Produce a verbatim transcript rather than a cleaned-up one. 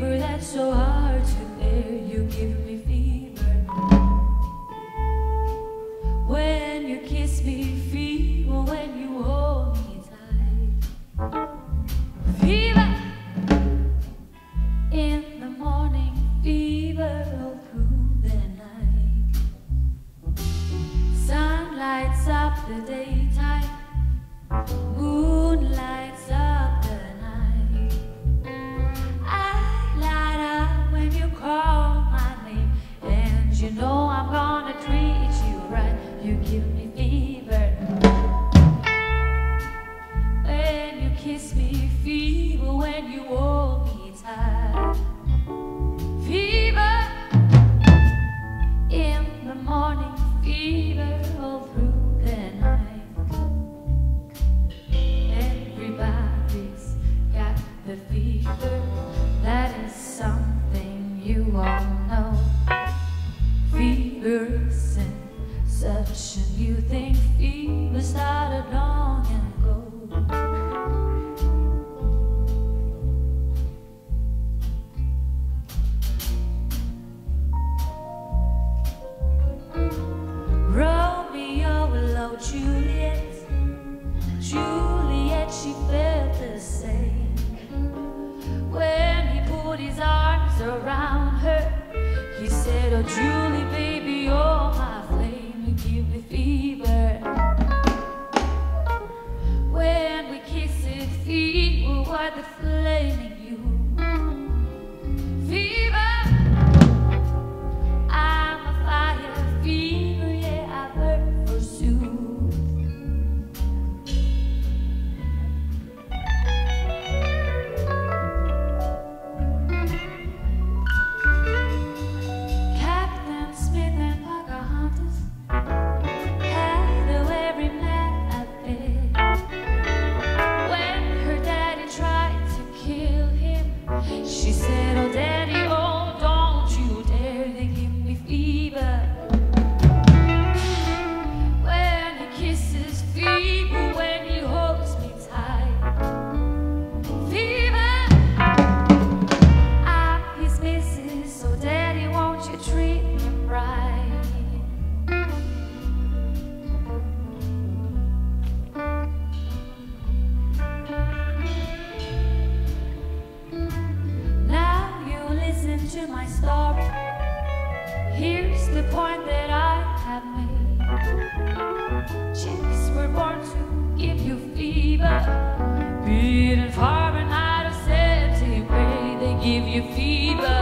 fever that's so hard to bear. You give me fever when you kiss me, fever when you hold me tight. Fever in the morning, fever all through the night. Sun lights up the daytime, moon lights up the night. I light up when you call my name, and you know I'm gonna treat you right. You give me fever when you kiss me, fever when you hold me tight. Fever in the morning, fever all through the night. Everybody's got the fever, that is something you all know. Fever isn't such a new thing, fever started long ago. Romeo loved Juliet, Juliet, she felt the same. When he put his arms around her, he said, oh Julie, baby, you're my flame. You give me fever when we kiss it, fever, what the flame in you. Fever, I'm a fire, fever, yeah, I burn forsooth. Captain Smith and Pocahontas had a every man at bed. When her daddy tried to kill him, she said, oh daddy, oh don't you dare. They give me fever when he kisses, fever when he holds me tight. Fever, I'm his missus, so daddy, won't you treat him right? Now you listen to my story. Here's the point that I have made. Chicks were born to give you fever, be it in Fahrenheit or centigrade. They give you fever